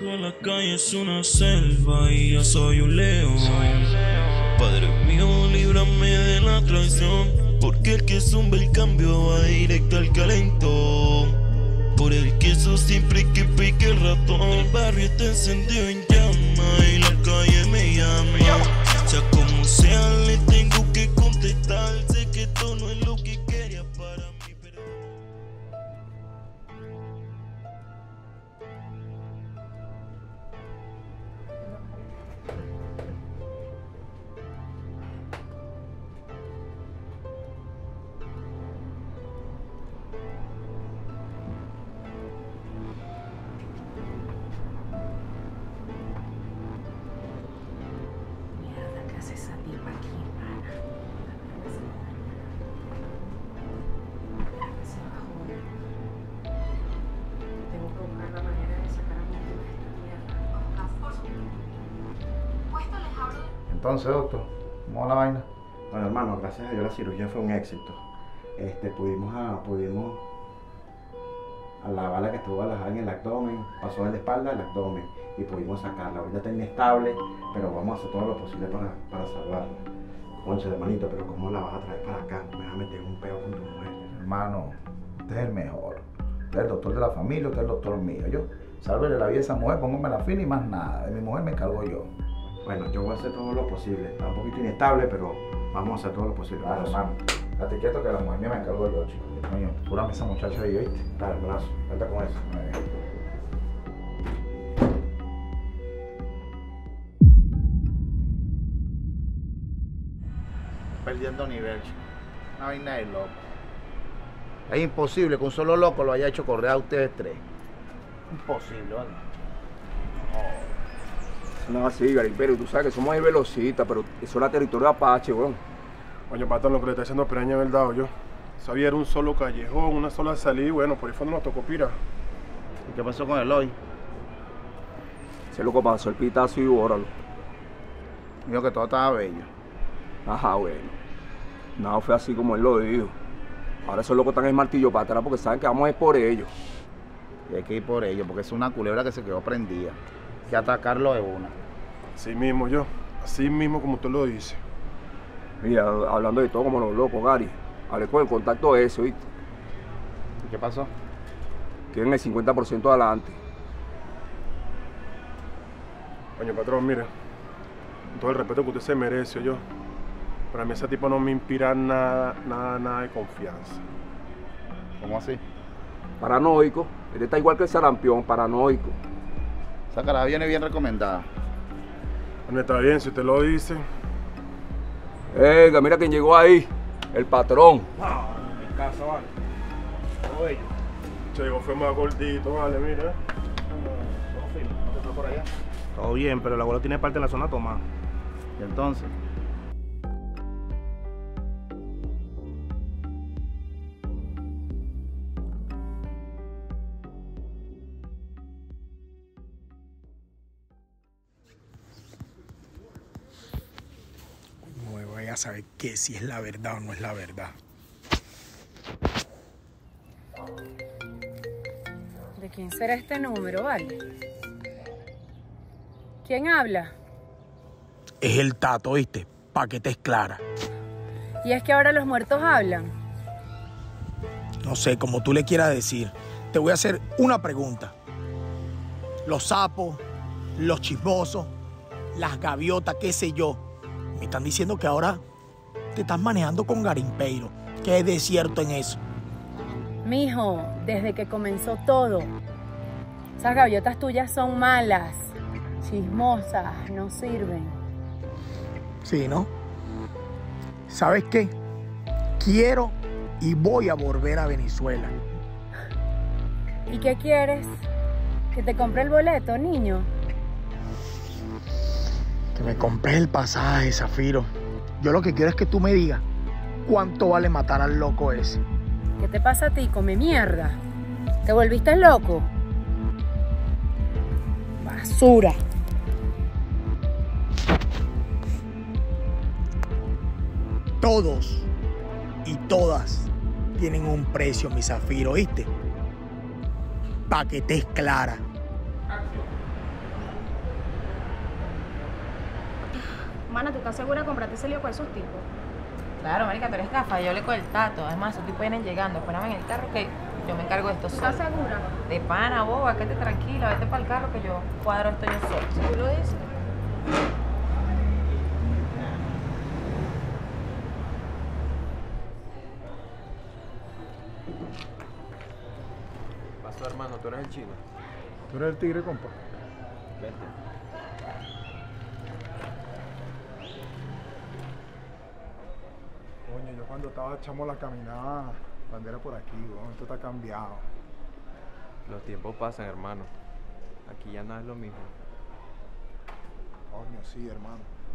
Toda la calle es una selva y yo soy un león. Padre mío, líbrame de la traición, porque el que zumba el cambio va directo al calentón. Por el queso siempre que pique el ratón. El barrio está encendido en llama y la calle me llama. Ya como sea le tengo que contestar. Sé que esto no es lo que quería para mí, pero... Entonces, doctor, ¿cómo va la vaina? Bueno, hermano, gracias a Dios la cirugía fue un éxito. Pudimos a la bala que estuvo alojada en el abdomen, pasó de la espalda al abdomen y pudimos sacarla. Ahorita está inestable, pero vamos a hacer todo lo posible para salvarla. Concha de hermanito, pero ¿cómo la vas a traer para acá? Me vas a meter un peo con tu mujer. Hermano, usted es el mejor. Usted es el doctor de la familia, usted es el doctor mío. Yo, sálvele la vida a esa mujer, póngame la fila y más nada. De mi mujer me encargo yo. Bueno, yo voy a hacer todo lo posible. Está un poquito inestable, pero vamos a hacer todo lo posible. Claro, hermano. Date quieto que la mujer mía me encargo yo, chico. Coño, cúrame esa muchacha ahí, ¿oíste? Dale, hermanazo. Cuenta con eso. Perdiendo nivel, chico. Una vaina de loco. Es imposible que un solo loco lo haya hecho correr a ustedes tres. Imposible, ¿vale? No, así, Garipero, tú sabes que somos ahí velocitas, pero eso era territorio Apache, weón. Oye, patrón, lo que le está haciendo Piraña es verdad, yo. Sabía, era un solo callejón, una sola salida y bueno, por ahí fue donde nos tocó pira. ¿Y qué pasó con el hoy? Ese loco pasó el pitazo y óralo. Dijo que todo estaba bello. Ajá, bueno. Nada fue así como él lo dijo. Ahora esos locos están en martillo para atrás porque saben que vamos a ir por ellos. Y hay que ir por ellos, porque es una culebra que se quedó prendida. Hay que atacarlo de una. Así mismo, yo. Así mismo como tú lo dices. Mira, hablando de todo como los locos, Gary. Hablé con el contacto ese, ¿oíste? ¿Y qué pasó? Quieren el 50% adelante. Coño, patrón, mire. Con todo el respeto que usted se merece, yo. Para mí ese tipo no me inspira nada de confianza. ¿Cómo así? Paranoico. Él está igual que el sarampión, paranoico. Esa cara viene bien recomendada. Bueno, está bien, si usted lo dice. Venga, mira quién llegó ahí. El patrón. Mi casa, vale. Todo ello. Llegó, fue más gordito, vale, mira. Todo firme, ¿no te está por allá? Todo bien, pero el abuelo tiene parte de la zona tomada. Y entonces... No voy a saber qué, si es la verdad o no es la verdad. ¿De quién será este número, vale? ¿Quién habla? Es el Tato, ¿viste? Pa' que te es clara. ¿Y es que ahora los muertos hablan? No sé, como tú le quieras decir. Te voy a hacer una pregunta. Los sapos, los chismosos, las gaviotas, qué sé yo. Me están diciendo que ahora te estás manejando con Garimpeiro. ¿Qué es de cierto en eso? Mijo, desde que comenzó todo. Esas gaviotas tuyas son malas, chismosas, no sirven. Sí, ¿no? ¿Sabes qué? Quiero y voy a volver a Venezuela. ¿Y qué quieres? ¿Que te compre el boleto, niño? Que me compres el pasaje, Zafiro. Yo lo que quiero es que tú me digas cuánto vale matar al loco ese. ¿Qué te pasa a ti? Come mierda. ¿Te volviste loco? Basura. Todos y todas tienen un precio, mi Zafiro, ¿oíste? Pa' que estés clara. Mana, ¿tú estás segura de comprarte ese lío con esos tipos? Claro, marica, tú eres gafa, yo le con el tato. Además, esos tipos vienen llegando. Espérame en el carro que yo me encargo de esto solo. ¿Estás segura? De pana, boba, quédate tranquila, vete para el carro que yo cuadro esto yo solo. Si tú lo dices. Pasó, hermano, tú eres el chino. ¿Tú eres el tigre, compa? Vente. Coño, yo cuando estaba chamo la caminaba, cuando era por aquí, weón, esto está cambiado. Los tiempos pasan, hermano. Aquí ya nada es lo mismo. Coño, sí, hermano.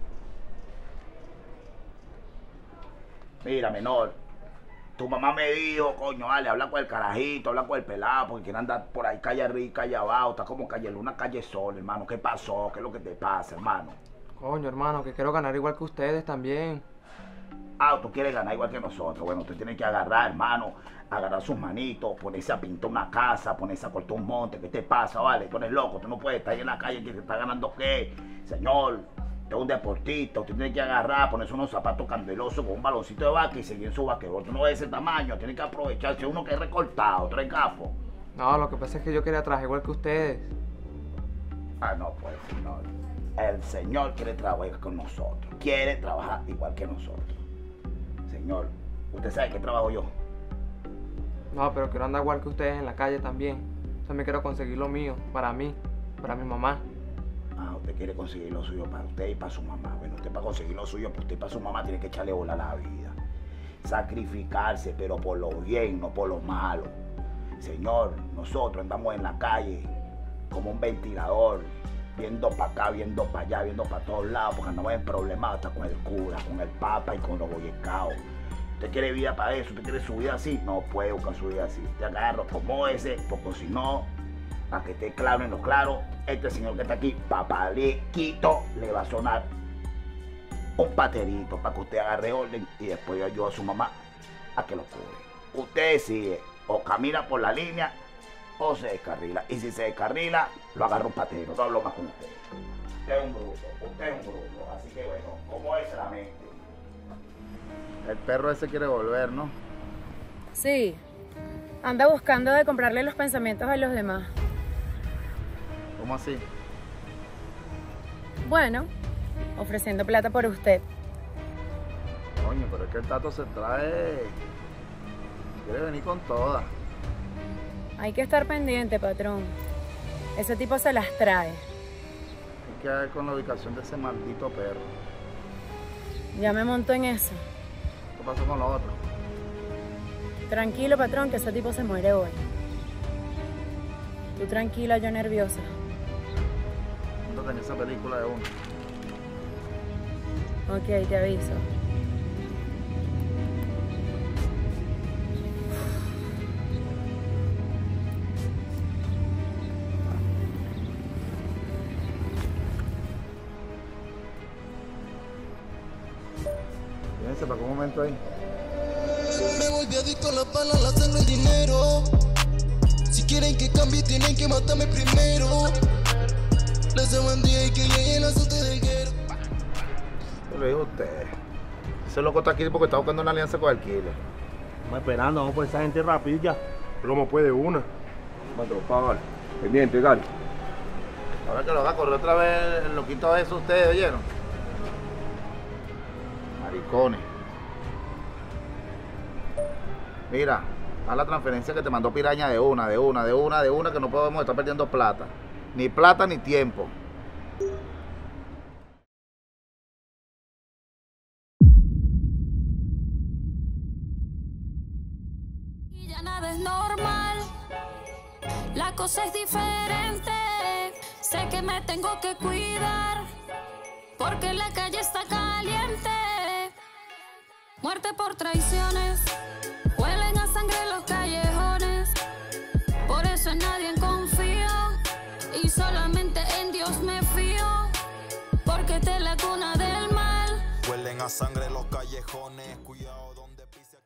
Mira, menor, tu mamá me dijo, coño, vale, habla con el carajito, habla con el pelado, porque quiere andar por ahí calle arriba, calle abajo, está como calle luna, calle sol, hermano. ¿Qué pasó? ¿Qué es lo que te pasa, hermano? Coño, hermano, que quiero ganar igual que ustedes también. Ah, tú quieres ganar igual que nosotros. Bueno, usted tiene que agarrar, hermano, agarrar sus manitos, ponerse a pintar una casa, ponerse a cortar un monte. ¿Qué te pasa, vale? Tú eres loco, tú no puedes estar ahí en la calle que te está ganando qué. Señor, usted es un deportista, usted tiene que agarrar, ponerse unos zapatos candelosos con un baloncito de vaca y seguir en su vaquebol. Tú no ves ese tamaño, tiene que aprovecharse uno que es recortado, tres gafos. No, lo que pasa es que yo quería trabajar igual que ustedes. Ah, no, pues, señor. El señor quiere trabajar con nosotros, quiere trabajar igual que nosotros. Señor, ¿usted sabe qué trabajo yo? No, pero quiero andar igual que ustedes en la calle también. O sea, me quiero conseguir lo mío, para mí, para mi mamá. Ah, usted quiere conseguir lo suyo para usted y para su mamá. Bueno, usted para conseguir lo suyo para usted y para su mamá tiene que echarle bola a la vida. Sacrificarse, pero por lo bien, no por lo malo. Señor, nosotros andamos en la calle como un ventilador, viendo para acá, viendo para allá, viendo para todos lados, porque andamos en problemas hasta con el cura, con el papa y con los boyecaos. ¿Usted quiere vida para eso? ¿Usted quiere su vida así? No puede buscar su vida así. Usted agarra como ese, porque si no, para que esté claro en lo claro, este señor que está aquí, papalequito, le va a sonar un paterito para que usted agarre orden y después yo ayudo a su mamá a que lo cubre. Usted decide, o camina por la línea o se descarrila. Y si se descarrila, lo agarra un patero, no hablo más con usted. Usted es un bruto, así que bueno, ¿cómo es la mente? El perro ese quiere volver, ¿no? Sí, anda buscando de comprarle los pensamientos a los demás. ¿Cómo así? Bueno, ofreciendo plata por usted. Coño, pero es que el tato se trae... Quiere venir con todas. Hay que estar pendiente, patrón. Ese tipo se las trae. Hay que ver con la ubicación de ese maldito perro. Ya me monto en eso. ¿Qué pasó con lo otro? Tranquilo, patrón, que ese tipo se muere hoy. Tú tranquila, yo nerviosa. No tenía esa película de uno. Ok, te aviso. Fíjense, para un momento ahí. Me volví adicto a la bala, la sangre, el dinero. Si quieren que cambie, tienen que matarme primero. Les bandía y que llegue el azote del guero. Se lo dijo usted. Ese loco está aquí porque está buscando una alianza con el killer. Estamos esperando, vamos por esa gente rapidilla. Pero ¿cómo puede una? ¿Cuánto pagan? Pendiente, Gary. Ahora que lo va a correr otra vez el loquito de eso, ustedes oyeron. Maricones. Mira, haz la transferencia que te mandó Piraña de una, que no podemos estar perdiendo plata. Ni plata ni tiempo. Y ya nada es normal, la cosa es diferente. Sé que me tengo que cuidar, porque la calle está caliente. Muerte por traiciones, huelen a sangre los callejones. Por eso en nadie confío, y solamente en Dios me fío, porque esta es la cuna del mal. Huelen a sangre los callejones, cuidado donde pise.